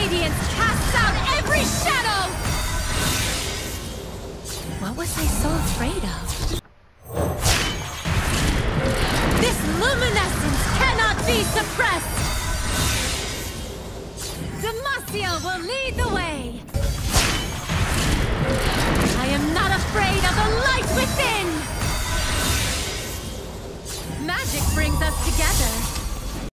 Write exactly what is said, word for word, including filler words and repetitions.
radiance casts out every shadow! What was I so afraid of? This luminescence cannot be suppressed! Demacia will lead the way!